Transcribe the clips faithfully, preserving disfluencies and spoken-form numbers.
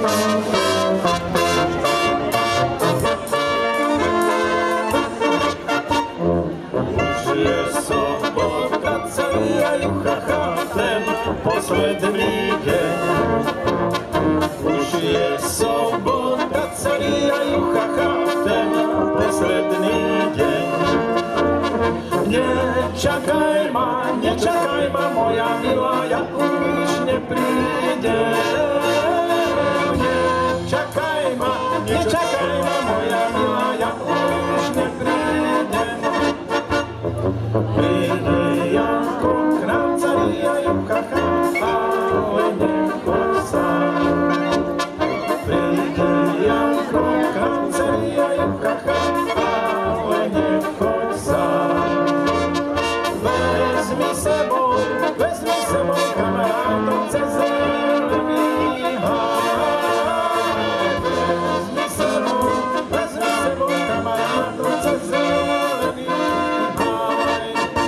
Posledný deň. Už je sobota, celý a juchacha, ten posledný deň. Nečakaj ma, nečakaj ma, moja milá, ja už neprídem. Nečakaj ma, nečakaj ma, moja milá, ja už neprídem. Príde Janko k nám, celý a juchacha, ale nechoď sám. Príde Janko k nám, celý a juchacha, ale nechoď sám. Vezmi sebou, vezmi sebou kamarátov cez zelený háj. Vezmi sebou, vezmi sebou kamarátov cez zelený háj.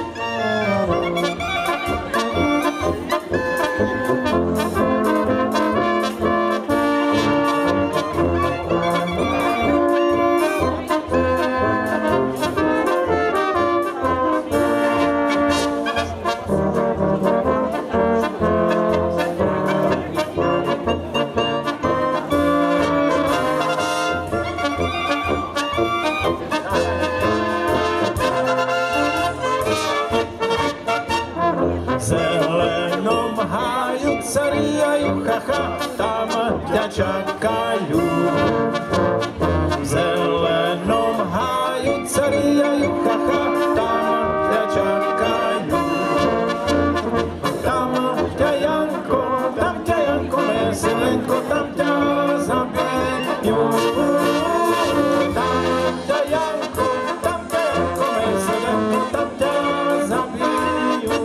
V zelenom háju celý a juchacha, tam ťa čakajú. V zelenom háju celý a juchacha, tam ťa čakajú. Tam ťa Janko, tam ťa Janko, veselenko, tam ťa zabijú. Tam ťa Janko, tam ťa Janko, veselenko, tam ťa zabijú.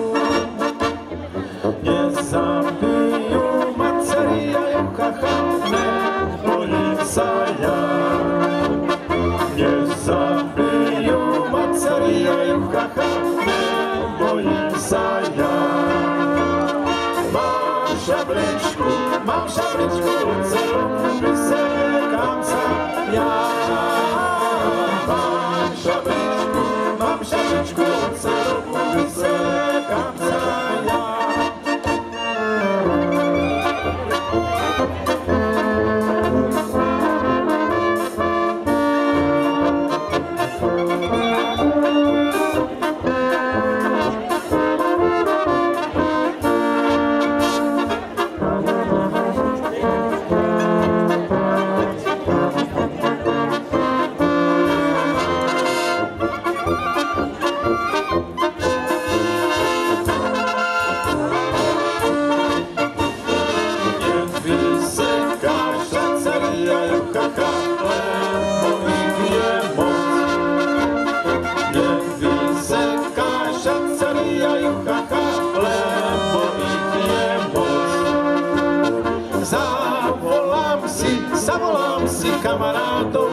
Nezabijú ma celý a juchacha, nebojím sa ja. Nezabijú ma celý a juchacha, nebojím sa ja. Mám šabličku, mám šabličku, celou vysekám sa ja. Mám šabličku, mám šabličku, celou vysekám sa ja. Zavolám si, zavolám si kamarátov